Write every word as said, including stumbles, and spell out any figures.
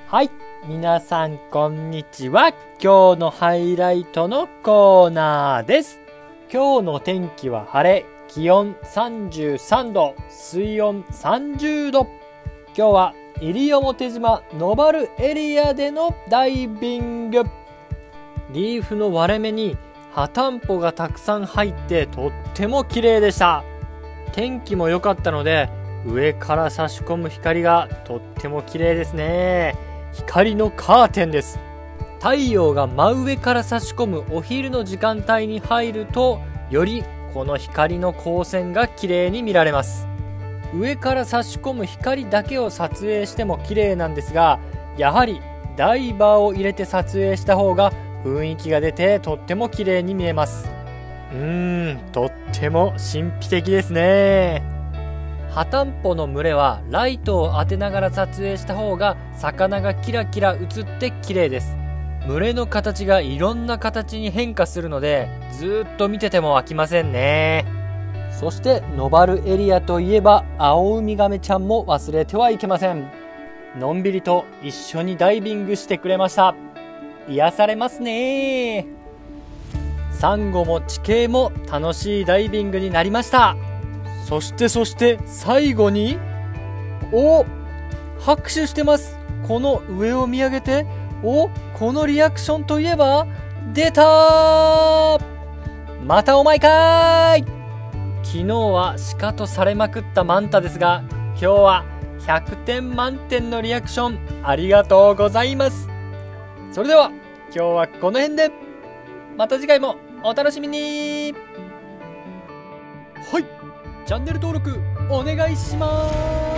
はい、皆さんこんにちは。今日のハイライトのコーナーです。今日の天気は晴れ、気温さんじゅうさんど、水温さんじゅうど。今日は西表島ノバルエリアでのダイビング。リーフの割れ目に破タンポがたくさん入ってとっても綺麗でした。天気も良かったので上から差し込む光がとっても綺麗ですね。光のカーテンです。太陽が真上から差し込むお昼の時間帯に入るとよりこの光の光線が綺麗に見られます。上から差し込む光だけを撮影しても綺麗なんですが、やはりダイバーを入れて撮影した方が雰囲気が出てとっても綺麗に見えます。うーん、とっても神秘的ですね。破タンポの群れはライトを当てながら撮影した方が魚がキラキラ映って綺麗です。群れの形がいろんな形に変化するのでずーっと見てても飽きませんね。そしてノバルエリアといえばアオウミガメちゃんも忘れてはいけません。のんびりと一緒にダイビングしてくれました。癒されますね。サンゴも地形も楽しいダイビングになりました。そしてそして最後にお拍手してます。この上を見上げておこのリアクションといえば出たー、またお前かーい。昨日は鹿とされまくったマンタですが、今日はひゃくてん満点のリアクションありがとうございます。それでは今日はこの辺で、また次回もお楽しみに。はい、チャンネル登録お願いします。